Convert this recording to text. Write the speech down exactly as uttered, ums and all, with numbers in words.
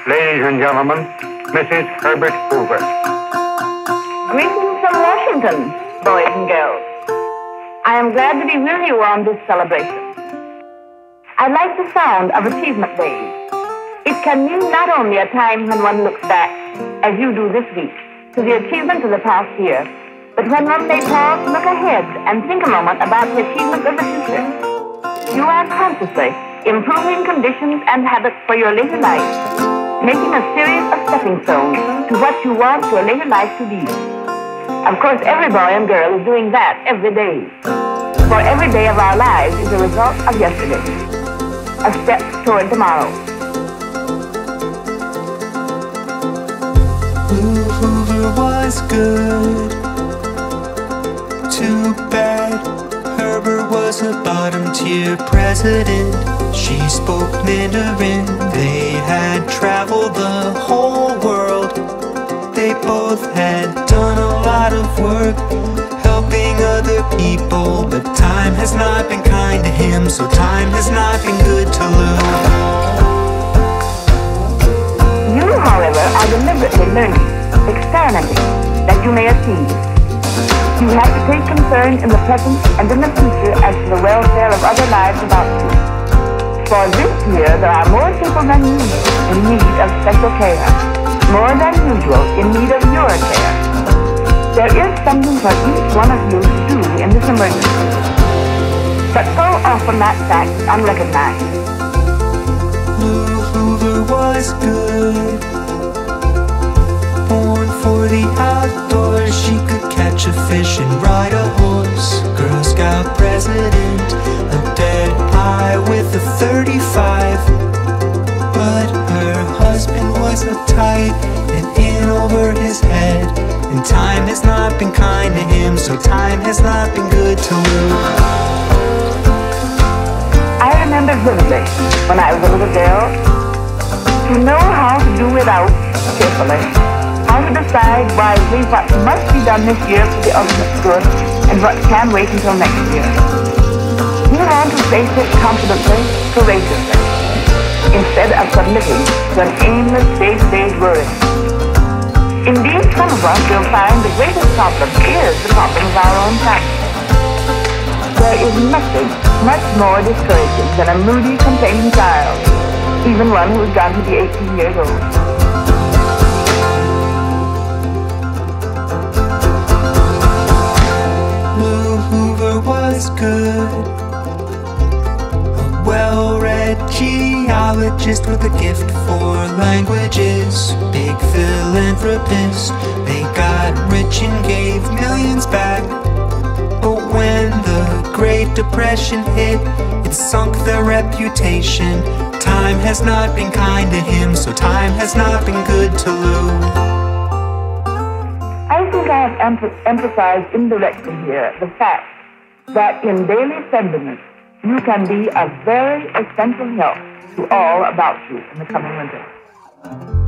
Ladies and gentlemen, Missus Herbert Hoover. Greetings from Washington, boys and girls. I am glad to be with you on this celebration. I like the sound of Achievement Day. It can mean not only a time when one looks back, as you do this week, to the achievements of the past year, but when one may pause, look ahead, and think a moment about the achievements of the future. You are consciously improving conditions and habits for your later life, making a series of stepping stones to what you want your later life to be. Of course, every boy and girl is doing that every day. For every day of our lives is a result of yesterday, a step toward tomorrow. Hoover was good. Too bad Herbert was a bottom-tier president. She spoke Mandarin. They had traveled the whole world. They both had done a lot of work helping other people, but time has not been kind to him, so time has not been good to Lou. You, however, are deliberately learning, experimenting, that you may achieve. You have to take concern in the present and in the future as to the welfare of other lives about you. For this year, there are more people than you in need of special care, more than usual in need of your care. There is something for each one of you to do in this emergency. But so often that fact is unrecognized. Lou Hoover was good. Born for the outdoors, she could catch a fish and ride a horse. Girl Scout president, a dead eye with a thirty-five. But her husband was uptight and in over his head, and time has not been kind to him, so time has not been good to Lou. I remember vividly, when I was a little girl, to know how to do without carefully, how to decide wisely what must be done this year for the ultimate good and what can wait until next year. You want to face it confidently, courageously, instead of submitting to an aimless day-to-day worry. Indeed, some of us will find the greatest problem is the problem of our own family. There is nothing much more discouraging than a moody, complaining child, even one who has gotten to be eighteen years old. Lou Hoover was good. A well-read geologist with a gift for languages. Big philanthropist. They got rich and gave millions back. But when the Great Depression hit, it sunk their reputation. Time has not been kind to him, so time has not been good to Lou. I think I have emph- emphasized indirectly here the fact that in daily friendliness, you can be a very essential help to all about you in the coming winter.